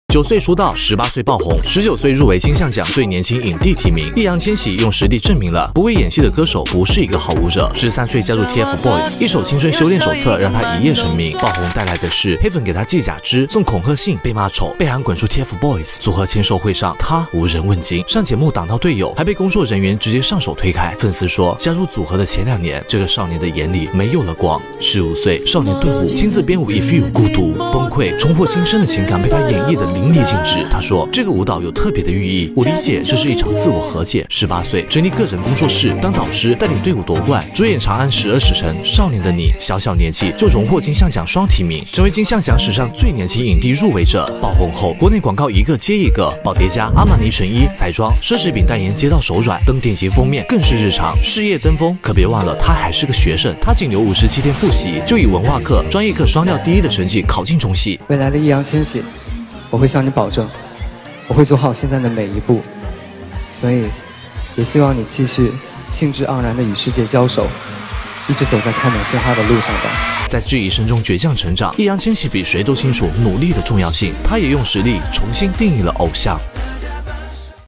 9岁出道，18岁爆红，19岁入围金像奖最年轻影帝提名。易烊千玺用实力证明了不会演戏的歌手不是一个好舞者。13岁加入 TFBOYS， 一首青春修炼手册让他一夜成名。爆红带来的是黑粉给他寄假肢、送恐吓信、被骂丑、被喊滚出 TFBOYS。组合签售会上，他无人问津，上节目挡到队友，还被工作人员直接上手推开。粉丝说，加入组合的前2年，这个少年的眼里没有了光。15岁，少年顿悟，亲自编舞 If You， 孤独、崩溃、重获新生的情感被他演绎的淋漓尽致。他说，这个舞蹈有特别的寓意，我理解这是一场自我和解。18岁，成立个人工作室，当导师，带领队伍夺冠，主演《长安12时辰》。少年的你，小年纪就荣获金像奖双提名，成为金像奖史上最年轻影帝入围者。爆红后，国内广告一个接一个，宝蝶家、阿玛尼成衣、彩妆、奢侈品代言接到手软，登顶级封面更是日常。事业登峰，可别忘了他还是个学生，他仅留57天复习，就以文化课、专业课双料第1的成绩考进中戏。 未来的易烊千玺，我会向你保证，我会走好现在的每一步，所以也希望你继续兴致盎然地与世界交手，一直走在开满鲜花的路上吧。 在质疑声中倔强成长，易烊千玺比谁都清楚努力的重要性，他也用实力重新定义了偶像。